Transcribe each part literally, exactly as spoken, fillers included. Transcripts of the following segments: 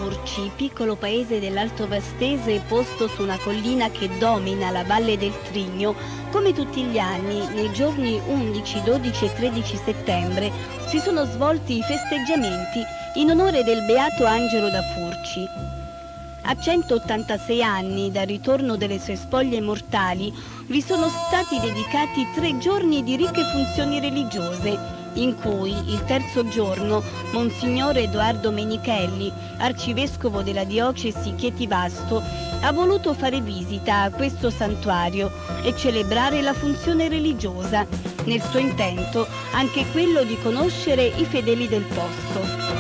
Furci, piccolo paese dell'Alto Vastese posto su una collina che domina la valle del Trigno, come tutti gli anni, nei giorni undici, dodici e tredici settembre, si sono svolti i festeggiamenti in onore del beato Angelo da Furci. A centottantasei anni dal ritorno delle sue spoglie mortali vi sono stati dedicati tre giorni di ricche funzioni religiose, in cui il terzo giorno Monsignor Edoardo Menichelli, arcivescovo della diocesi Chieti-Vasto, ha voluto fare visita a questo santuario e celebrare la funzione religiosa, nel suo intento anche quello di conoscere i fedeli del posto.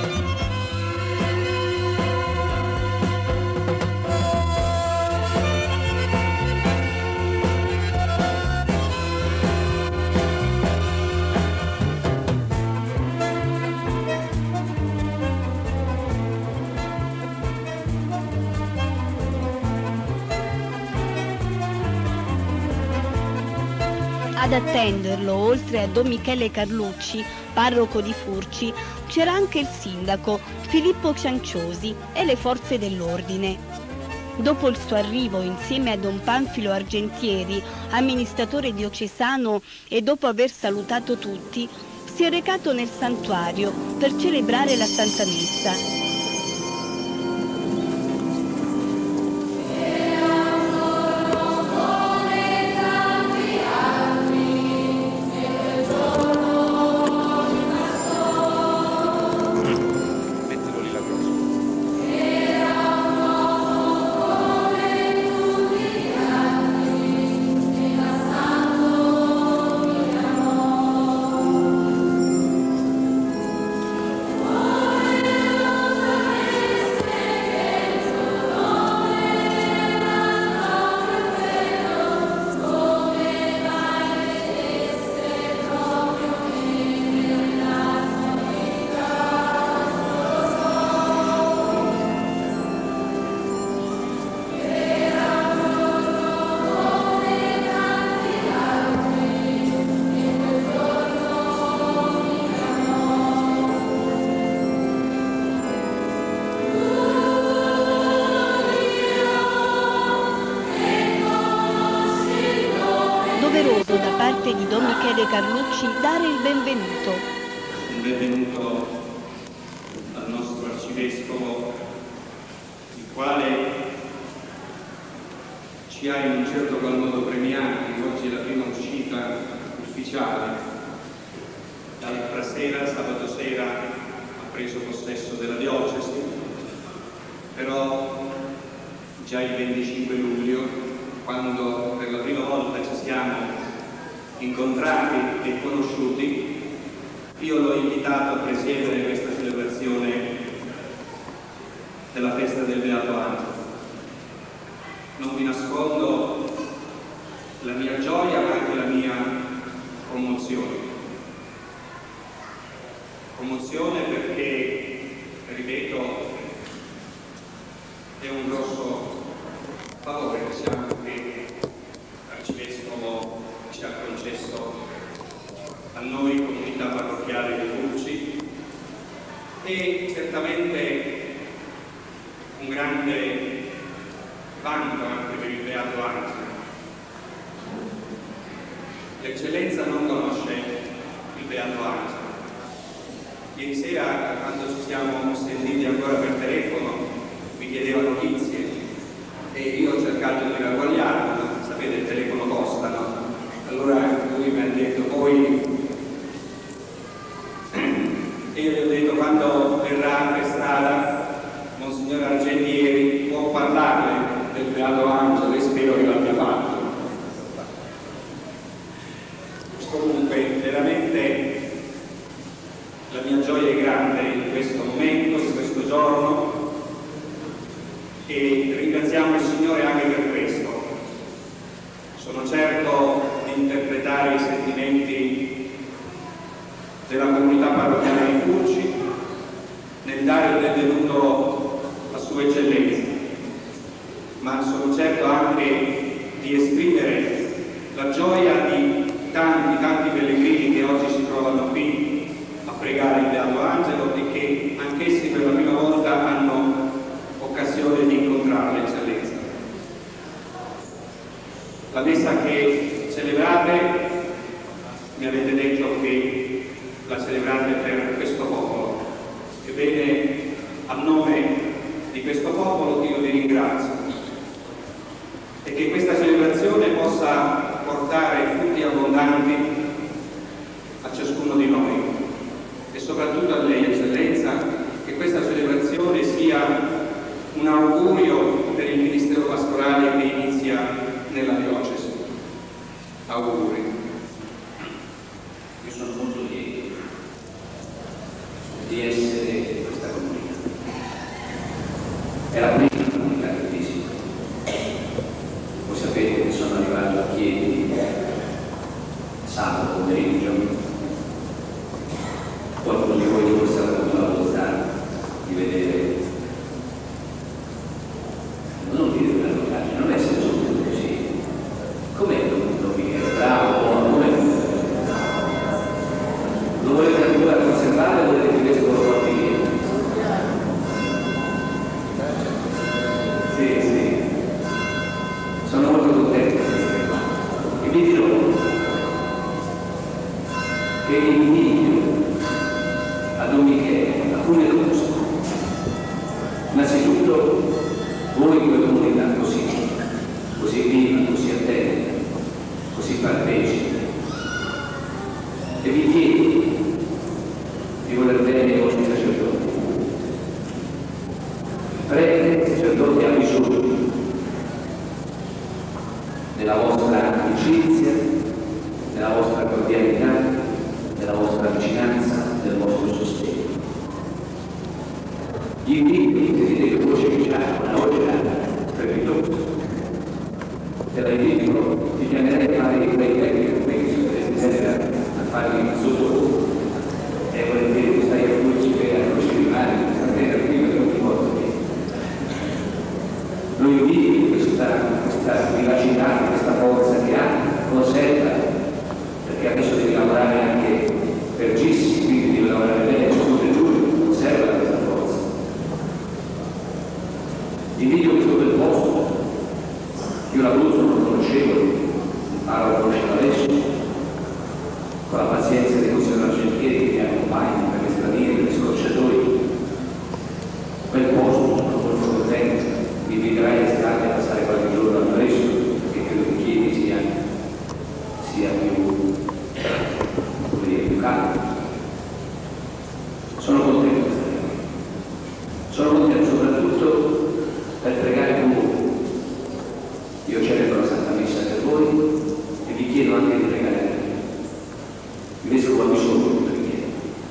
Ad attenderlo, oltre a Don Michele Carlucci, parroco di Furci, c'era anche il sindaco Filippo Cianciosi e le forze dell'ordine. Dopo il suo arrivo insieme a Don Panfilo Argentieri, amministratore diocesano, e dopo aver salutato tutti, si è recato nel santuario per celebrare la Santa Messa. Da parte di Don Michele Carlucci dare il benvenuto. Un benvenuto al nostro arcivescovo, il quale ci ha in un certo qual modo premiati. Oggi è la prima uscita ufficiale. L'altra sera, sabato sera, ha preso possesso della diocesi, però già il venticinque luglio, quando per la prima volta ci siamo incontrati e conosciuti, io l'ho invitato a presiedere questa celebrazione della festa del Beato Angelo. Non vi nascondo la mia gioia ma anche la mia commozione. Commozione perché, ripeto, è un grosso favore che siamo che l'arcivescovo ci ha concesso a noi, comunità parrocchiale di Furci, e certamente un grande vanto anche per il Beato Angelo. L'eccellenza non conosce il Beato Angelo. Ieri sera, quando ci siamo sentiti ancora per telefono, mi chiedeva notizie e io ho cercato di ragguagliarlo, ma sapete, il telefono costa, no? Allora lui mi ha detto poi, e io gli ho detto quando verrà per strada Monsignor Argentieri può parlarle del Beato Angelo e spero che l'abbia fatto. Comunque veramente la mia gioia è grande in questo momento, in questo giorno, e ringraziamo il Signore anche per questo. Sono certo di interpretare i sentimenti della comunità parrocchiale di Furci nel dare il benvenuto a Sua Eccellenza, ma sono certo anche di esprimere la gioia di tanti, tanti pellegrini che oggi si trovano qui a pregare il Beato Angelo e che anch'essi per la prima volta hanno che la celebrate per questo popolo. Ebbene, a nome di questo popolo io vi ringrazio e che questa celebrazione possa portare frutti abbondanti a ciascuno di noi e soprattutto a lei, Eccellenza, che questa celebrazione sia un augurio per il Ministero Pastorale che inizia nella diocesi. Auguri. Io sono molto lieto di essere in questa comunità. È la prima comunità che visito. Voi sapete che sono arrivato a Chieti sabato pomeriggio. Qualcuno di voi forse ha avuto la volontà di vedere, non dire una locale, non essere subito così. Com'è non mi è bravo, buono, com'è? Lo volete ancora conservare o volete che questo lo porti via? Sì, sì. Sono molto contento di essere qua. E vi dirò che invidio a Don Michele alcune cose. Innanzitutto voi come comunità così, così viva, così attenta, così partecipe. E vi chiedo di voler bene ai vostri sacerdoti. Prete e sacerdoti ha bisogno della vostra amicizia, della vostra cordialità, della vostra vicinanza, del vostro sostegno. Gli inviti che dite che voce che c'ha una voce strepitosa. Se la invito, ti chiamerei a fare quei tempi che si desidera a fare il sotto e volentieri stai a fluirci per la croce di mare, stasera qui per ogni volta che lo inviti questa, questa vivacità, questa forza che ha, conserva, perché adesso devi lavorare anche per Gissi, quindi devi lavorare bene tutte e due, conserva questa forza. Invito questo bel posto, io l'Abruzzo non lo conoscevo, imparo a conoscere adesso, con la pazienza dei consiglieri argentieri che mi accompagnano per le stradine, per gli scorciatori. Quel posto, sono molto contento, mi inviterai l'estate a passare qualche giorno al fresco, perché credo che Chieti sia, sia più, come dire, più caldo. Sono contento di stare qui. Sono contento soprattutto per pregare con voi. Io celebro la Santa Messa per voi e vi chiedo anche di pregare per me. Il Vescovo ha bisogno di preghiera.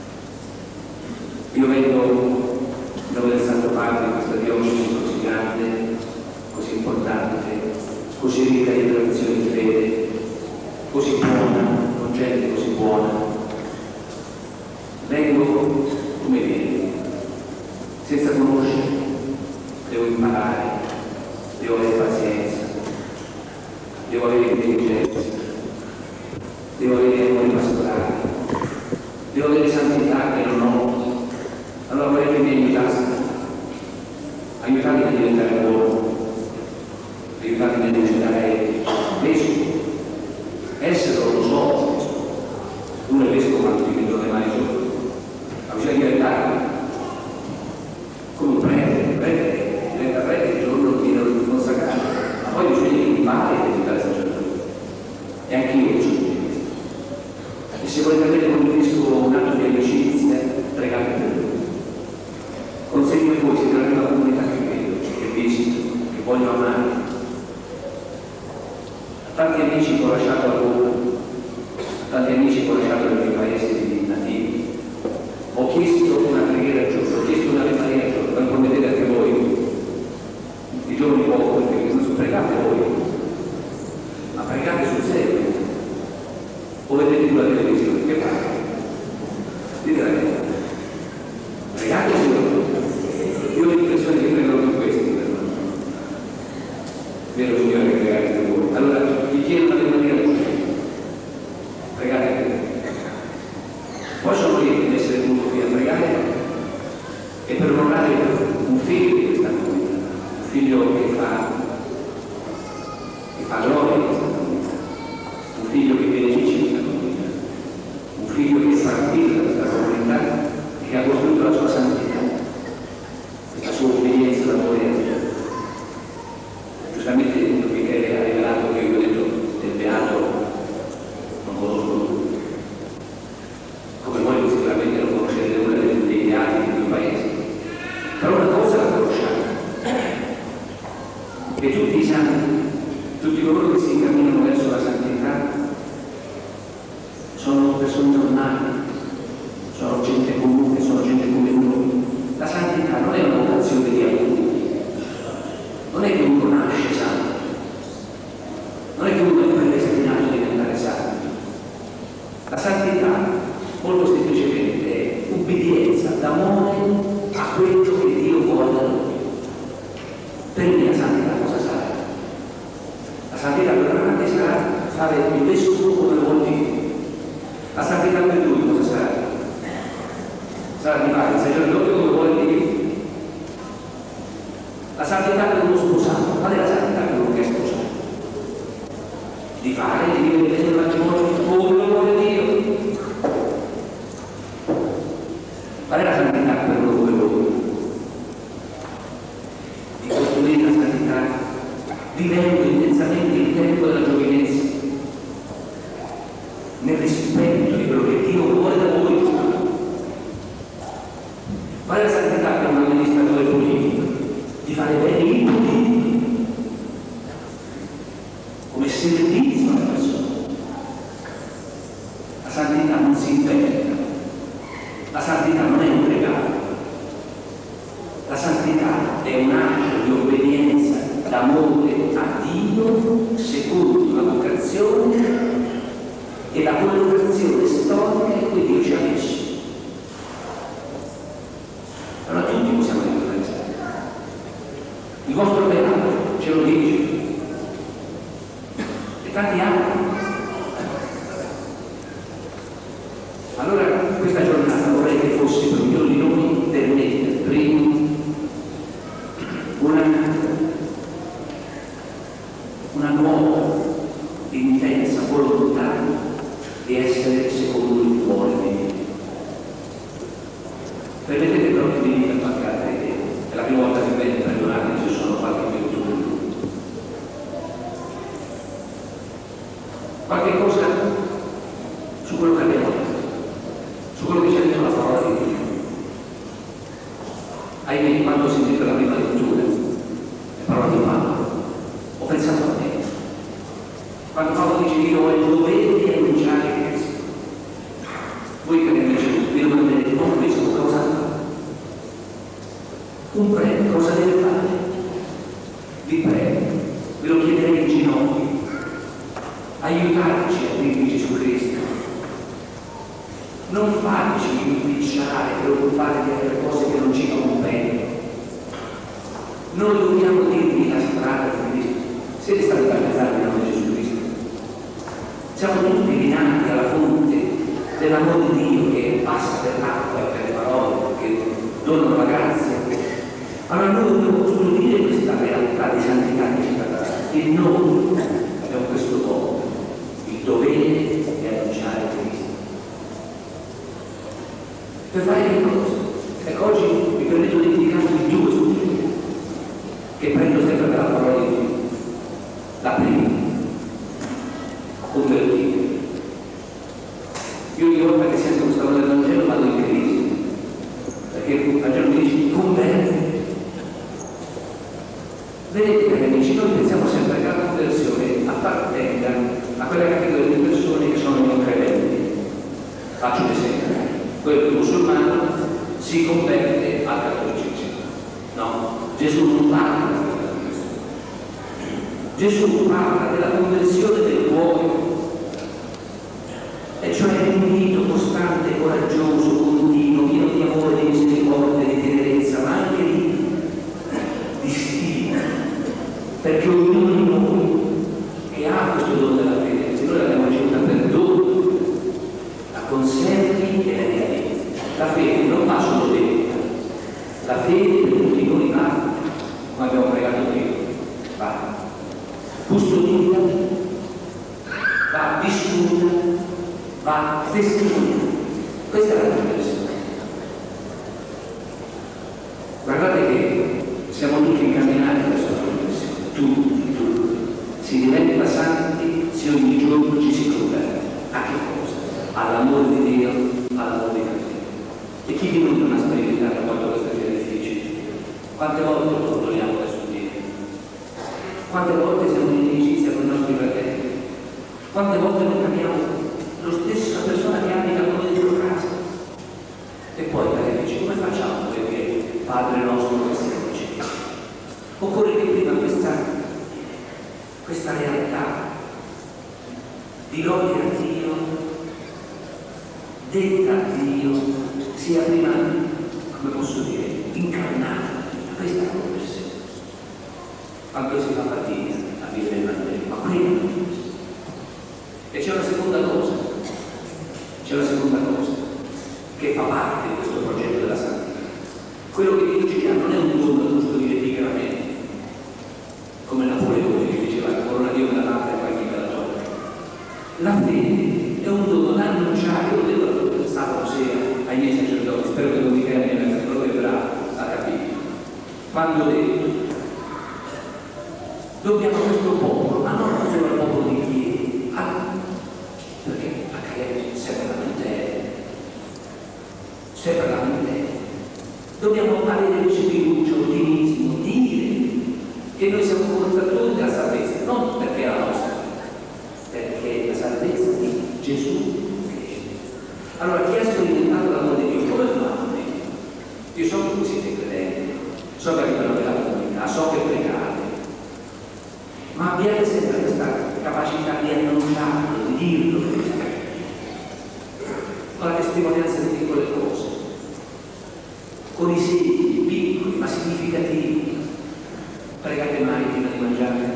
Io vedo il nome del Santo Padre in questa diocesi così grande, così importante, così ricca di tradizioni di fede, così buona, con gente così buona. Vengo come viene, senza conoscere, devo imparare, devo avere pazienza, devo avere intelligenza, devo avere amore pastorale, devo avere santità che non ho. Allora vorrei che mi aiutaste, aiutatemi a diventare buono, aiutatemi a diventare vescovo, essere lo so, uno è vescovo quanto ti vedo le mani sotto, ma bisogna diventare come un prete, prete, diventa prete il giorno di consacrare, ma poi bisogna imparare a diventare sacerdote. E anche io bisogno di questo. E se volete avere con il vescovo un atto di amicizia, pregate per lui. Consegno a voi, siete la prima comunità che vedo, che visito, che voglio amare. A tanti amici che ho lasciato a Roma, a tanti amici che ho lasciato nel mio paese di nativi, ho chiesto una preghiera al giorno, ho chiesto una Ave Maria al giorno, per come vedete anche voi, di giorni poco, perché non pregate voi, ma pregate sul serio. O vedete tu la televisione, che fate? Dite la verità. Pregate sul serio. Io ho l'impressione che pregano per questo, però. Vero Signore che pregate per voi. Allora vi chiedo una Ave Maria al giorno. Pregate per me. Poi sono lieto di essere venuto qui a pregare e per onorare un figlio di questa comunità, un figlio che fa, che fa gloria di questa comunità, un figlio che benedice questa comunità, un figlio partito da questa comunità e che ha costruito la sua santità, questa sua obbedienza d'amore a Dio. Giustamente Michele ha rivelato che io ho detto del beato non conosco nulla, come voi sicuramente non conoscete nulla dei beati di due paesi, però una cosa la conosciamo, che tutti i santi, tutti coloro che si incamminano verso la santità sono persone normali, sono gente comune, sono gente come noi. La santità non è una vocazione di alcuni, non è che uno nasce santo, non è che uno è predestinato a diventare santo. La santità molto semplicemente è ubbidienza d'amore a quello che Dio vuole da noi. Per me la santità cosa sarà? La santità per Ramante sarà fare il vescovo come vuol Dio. La santità per lui cosa sarà? Sarà di fare il sacerdote come vuole Dio. La santità per uno sposato, qual è la santità per uno che è sposato? Di fare, di vivere nel matrimonio come lo vuole Dio. Qual è la santità per uno come voi? Di costruire la santità vivendo intensamente il tempo della giovinezza, nel rispetto di quello che Dio vuole da voi. Qual è la santità per un amministratore politico? Di fare bene i politici come servizio alla persona. La santità non si inventa, la santità non è un regalo, la santità è un atto di obbedienza, d'amore a Dio secondo la vocazione e la collocazione storica in cui Dio ci ha messo. Allora tutti possiamo ringraziare. Il vostro beato ce lo dice. E tanti altri. Allora questa giornata vorrei che fosse per ognuno di noi per mettere prima una, una nuova, intensa volontà di essere secondo il cuore di Dio. Permettete però che vi dica qualche altra idea. È la prima volta che vengo, perdonatemi se sono qualche minuto per lui. Qualche cosa su quello che abbiamo detto, su quello che ci ha detto la parola di Dio. Ahimè, quando ho sentito la prima lettura, la parola di Paolo, ho pensato a me. Quando Paolo dice io ho il dovere di annunciare Cristo. Voi che avete ricevuto, vi domandate, ma questo cosa fa? Un prete cosa deve fare? Vi prego, ve lo chiederei in ginocchio, aiutateci a dirvi Gesù Cristo. Non fateci impicciare, preoccupare di altre cose che non ci competono. Noi dobbiamo dirvi la strada di Cristo. Siete stati battezzati nel nome di Gesù Cristo. Siamo tutti dinanzi alla fonte dell'amore di Dio che passa per l'acqua e per le parole, che donano la grazia. Allora noi dobbiamo costruire questa realtà di santità che ci sta data. E noi abbiamo questo dono, il dovere di annunciare Cristo. Per fare che cosa? Ecco, oggi mi permetto di indicarvi due suggerimenti che prendo sempre dalla parola di Dio. La prima, convertire. Io ogni volta che sento questa parola del Vangelo vado in crisi, perché il Vangelo mi dice converti. Vedete, cari amici, noi pensiamo sempre che la conversione appartenga a quella categoria di persone che sono non credenti. Faccio un esempio. Quello musulmano si converte al cattolicesimo. No, Gesù non parla di questo. Gesù parla della conversione del cuore, e cioè un invito costante, coraggioso, continuo, pieno di amore, di misericordia, di tenerezza, ma anche di, di stima, perché ognuno di noi che ha questo dono della fede, se noi l'abbiamo ricevuta per dono, la conservi e la realizzi. La fede non va solo detta, la fede per tutti noi va, come abbiamo pregato prima, va custodita, va vissuta, va testimoniata. Quante volte lo perdoniamo da subire? Quante volte siamo in inimicizia con i nostri fratelli? Quante volte non capiamo lo stesso, la persona che abita con noi dentro casa? E poi magari dice, come facciamo perché Padre nostro che sei in cielo? Occorre che prima questa, questa realtà di lode a Dio, detta a Dio, sia prima, come posso dire, incarnata. Questa è la conversione. Quando si fa fatica a vivere il Vangelo, ma prima. E c'è una seconda cosa, c'è una seconda cosa che fa parte di questo progetto della santità. Quello che Dio ci dà non è un dono giusto di dichiaramente, come Napoleone che diceva la corona Dio me la dà e poi chi me la toglie. La fede è un dono da annunciare. Io lo devo sabato sera ai miei sacerdoti, spero che non mi cambia perché proprio è bravo a capire. Quando ho detto dobbiamo a questo popolo, ma non solo al popolo di Chiedi, perché la Chiesa serve la mente, serve la mente. Dobbiamo avere invece fiducia, ottimismo, dire che noi siamo portatori della salvezza, non perché è la nostra, perché è la salvezza di Gesù. Allora chi ha sperimentato l'amore di Dio, come fa? Io so che voi siete credenti, so che avete una bella comunità, so che pregate, ma abbiate sempre questa capacità di annunciarlo, di dirlo, con la testimonianza di piccole cose, con i segni piccoli ma significativi. Pregate mai prima di mangiare?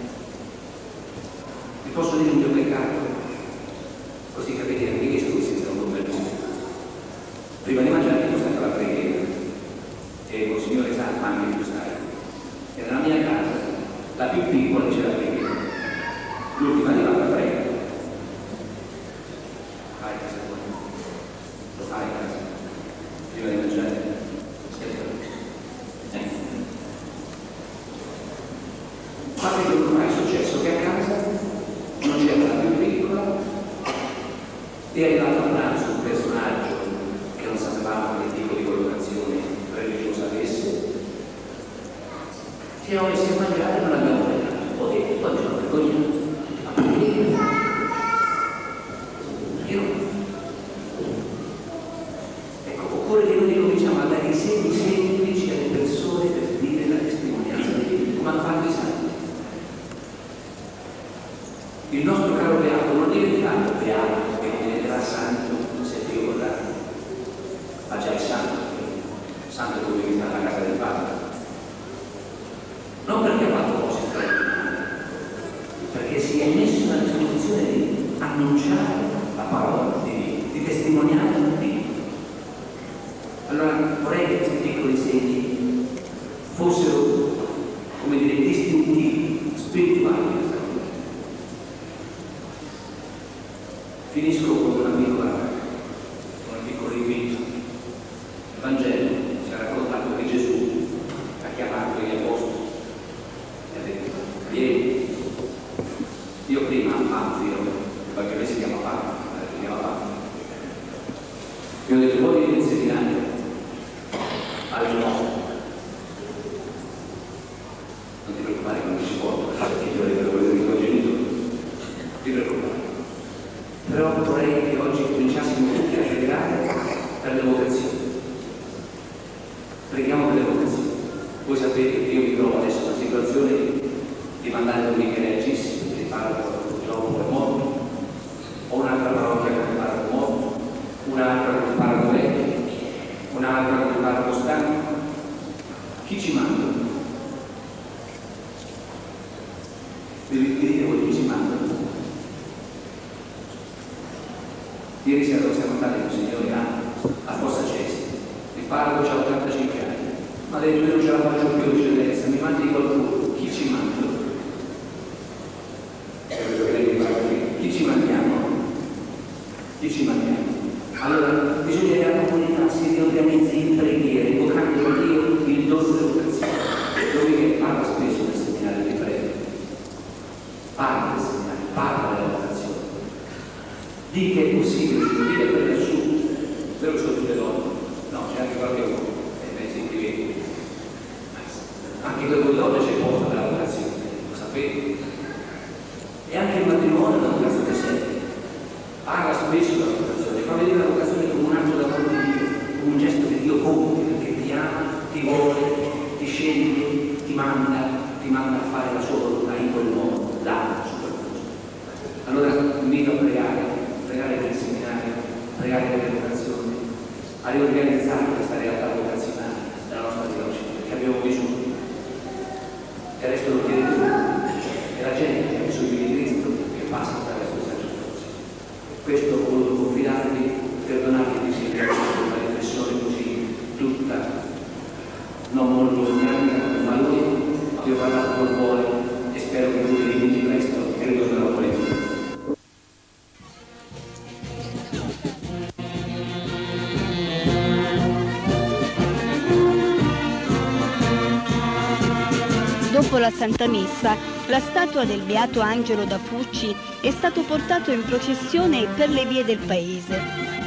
Vi posso dire il mio peccato? Così capite anche che se siete un bel mondo. Prima di mangiare è stata la preghiera e il Signore sa anche più stare. E nella mia casa la più piccola c'è la preghiera, l'ultima di là la prega. Vai a casa tua, lo fai a casa, prima di mangiare, eh. Qualche giorno fa è successo che a casa non c'era la più piccola e è arrivato a pranzo un personaggio che non sapevamo che tipo di collocazione religiosa avesse. Siamo messi a mangiare e non abbiamo pregato. Ho detto, poi ce lo vergogniamo. Ma perché? Io. Ecco, occorre che noi cominciamo a dare i segni semplici alle persone per dire la testimonianza di Dio, come hanno fatto i santi. Il nostro caro beato non diventerà beato perché diventerà santo se Dio vorrà, ma già è santo, santo è colui che sta nella casa del Padre. Non perché ha fatto cose straordinarie, perché si è messo nella disposizione di annunciare la parola di Dio, di testimoniare di Dio. Allora vorrei che questi piccoli segni fossero, come dire, distintivi, spirituali. Finisco con una piccola, con un piccolo invito. Il Vangelo ci ha raccontato che Gesù ha chiamato gli apostoli e ha detto, vieni, io prima Panfilo, perché lei si chiama Panfilo, si chiama Panfilo. Io ho detto, voi vi insegnate al ginocchio. Non ti preoccupare che non ci può, perché ti vorrei quello dei tuoi genitori. Non ti preoccupare. Però vorrei che oggi cominciassimo tutti a pregare per le vocazioni. Preghiamo per le vocazioni. Voi sapete che io mi trovo adesso in una situazione di mandare un Michele Agissimo, perché il parroco purtroppo è morto, ho un'altra parrocchia con il parroco morto, un'altra con il parroco vecchio, un'altra con il parroco stanco. Chi ci manda? Vi dite voi chi ci manda? Ieri sera dove siamo andati con il Signore a Fossa Cesi, il parroco ha ottantacinque anni, ma ha detto io non ce la faccio più eccellenza, mi mandi qualcuno, chi ci manda? Chi ci mandiamo? Chi ci mandiamo? Allora bisogna che la comunità si riorganizzi in preghiera, invocando a Dio il dono dell'educazione. Lui che parla spesso nel seminario di prego, parla del seminario, parla dell'educazione. Dì che è possibile, dì che per nessuno, spero che sono tutte donne, no, c'è anche qualche uomo, e pensi che vedi, ma a riorganizzare questa realtà vocazionale della nostra diocesi, perché abbiamo bisogno. E resto lo chiede tu, è la gente che ha bisogno di Cristo che passa attraverso il sacerdozio. Questo ho voluto confidarvi, perdonatemi se vi ho fatto una riflessione così tutta, non molto organica, ma lui vi ho parlato con voi e spero che voi vi diventi presto, credo nella politica. Dopo la Santa Messa, la statua del Beato Angelo da Furci è stato portato in processione per le vie del paese.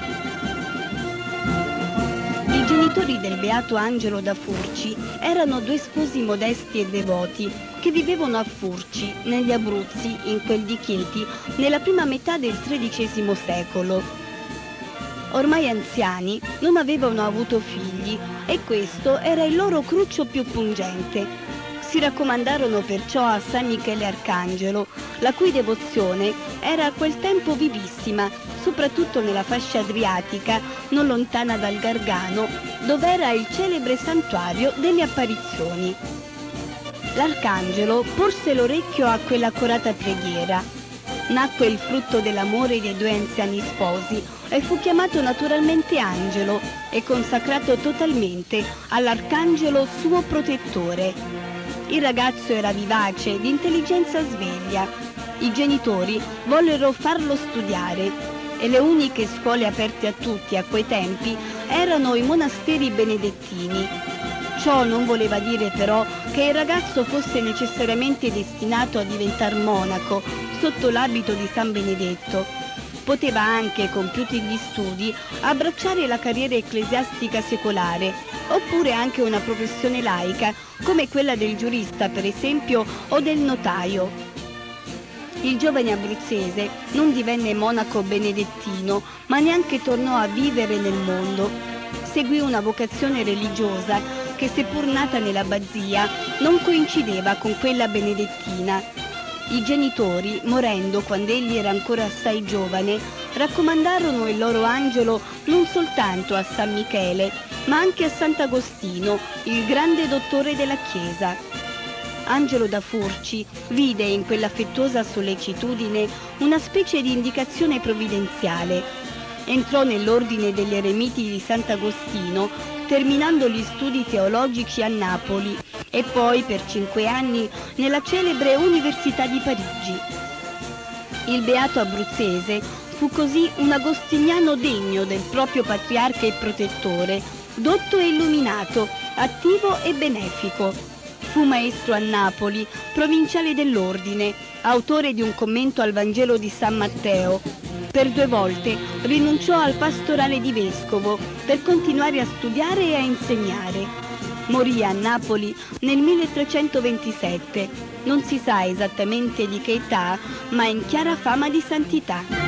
I genitori del Beato Angelo da Furci erano due sposi modesti e devoti che vivevano a Furci, negli Abruzzi, in quel di Chieti, nella prima metà del tredicesimo secolo. Ormai anziani, non avevano avuto figli e questo era il loro cruccio più pungente. Si raccomandarono perciò a San Michele Arcangelo, la cui devozione era a quel tempo vivissima, soprattutto nella fascia adriatica, non lontana dal Gargano, dove era il celebre santuario delle apparizioni. L'Arcangelo porse l'orecchio a quell'accorata preghiera. Nacque il frutto dell'amore dei due anziani sposi e fu chiamato naturalmente Angelo e consacrato totalmente all'Arcangelo suo protettore. Il ragazzo era vivace, di intelligenza sveglia. I genitori vollero farlo studiare e le uniche scuole aperte a tutti a quei tempi erano i monasteri benedettini. Ciò non voleva dire però che il ragazzo fosse necessariamente destinato a diventare monaco sotto l'abito di San Benedetto. Poteva anche, compiuti gli studi, abbracciare la carriera ecclesiastica secolare, oppure anche una professione laica, come quella del giurista, per esempio, o del notaio. Il giovane abruzzese non divenne monaco benedettino, ma neanche tornò a vivere nel mondo. Seguì una vocazione religiosa che, seppur nata nell'abbazia, non coincideva con quella benedettina. I genitori, morendo quando egli era ancora assai giovane, raccomandarono il loro Angelo non soltanto a San Michele, ma anche a Sant'Agostino, il grande dottore della Chiesa. Angelo da Furci vide in quell'affettuosa sollecitudine una specie di indicazione provvidenziale. Entrò nell'ordine degli eremiti di Sant'Agostino, terminando gli studi teologici a Napoli e poi per cinque anni nella celebre Università di Parigi. Il beato abruzzese fu così un agostiniano degno del proprio patriarca e protettore, dotto e illuminato, attivo e benefico. Fu maestro a Napoli, provinciale dell'ordine, autore di un commento al Vangelo di San Matteo. Per due volte rinunciò al pastorale di vescovo per continuare a studiare e a insegnare. Morì a Napoli nel milletrecentoventisette. Non si sa esattamente di che età, ma in chiara fama di santità.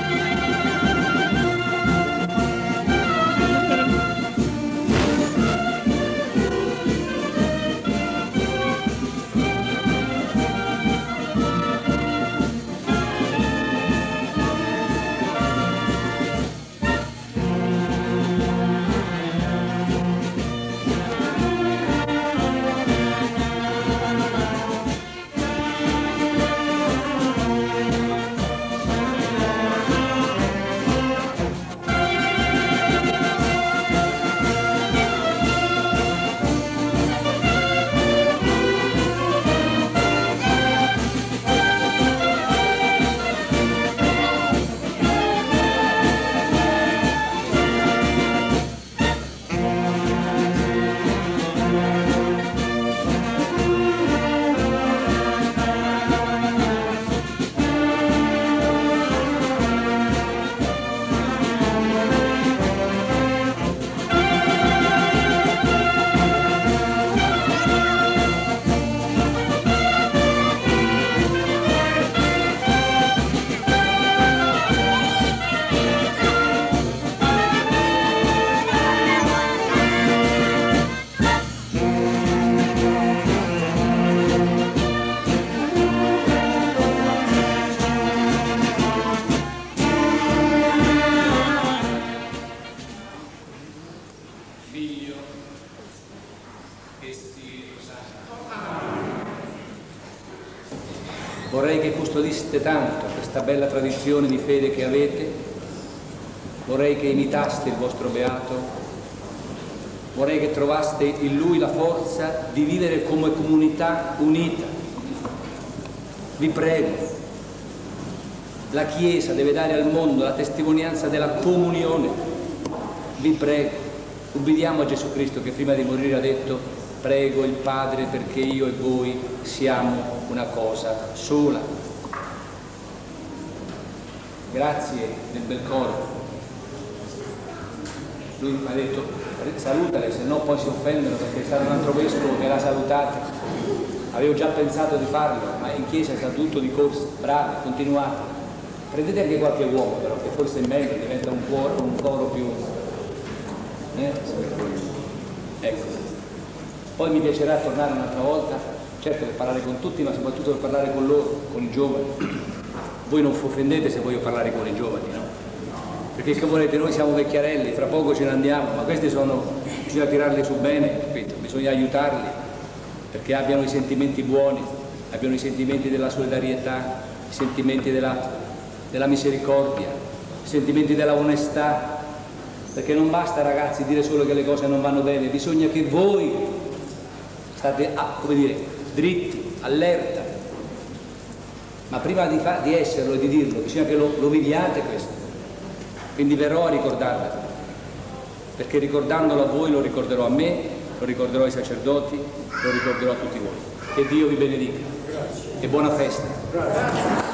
Figlio e Spirito Santo. Vorrei che custodiste tanto questa bella tradizione di fede che avete, vorrei che imitaste il vostro Beato, vorrei che trovaste in Lui la forza di vivere come comunità unita. Vi prego, la Chiesa deve dare al mondo la testimonianza della comunione. Vi prego, ubbidiamo a Gesù Cristo che prima di morire ha detto: prego il Padre perché io e voi siamo una cosa sola. Grazie del bel coro. Lui mi ha detto: salutale, se no poi si offendono, perché è stato un altro vescovo che l'ha salutato. Avevo già pensato di farlo, ma in chiesa sta tutto di corsa. Bravi, continuate. Prendete anche qualche uomo, però, che forse è meglio, diventa un coro, un coro più... Eh? Ecco. Poi mi piacerà tornare un'altra volta, certo per parlare con tutti, ma soprattutto per parlare con loro, con i giovani. Voi non vi offendete se voglio parlare con i giovani, no? Perché che volete, noi siamo vecchiarelli, fra poco ce ne andiamo, ma questi sono, bisogna tirarli su bene, capito? Bisogna aiutarli perché abbiano i sentimenti buoni, abbiano i sentimenti della solidarietà, i sentimenti della, della misericordia, i sentimenti della onestà, perché non basta, ragazzi, dire solo che le cose non vanno bene, bisogna che voi state, ah, come dire, dritti, allerta, ma prima di, fa, di esserlo e di dirlo bisogna che lo, lo viviate questo. Quindi verrò a ricordarvelo, perché ricordandolo a voi lo ricorderò a me, lo ricorderò ai sacerdoti, lo ricorderò a tutti voi. Che Dio vi benedica. Grazie. E buona festa. Grazie.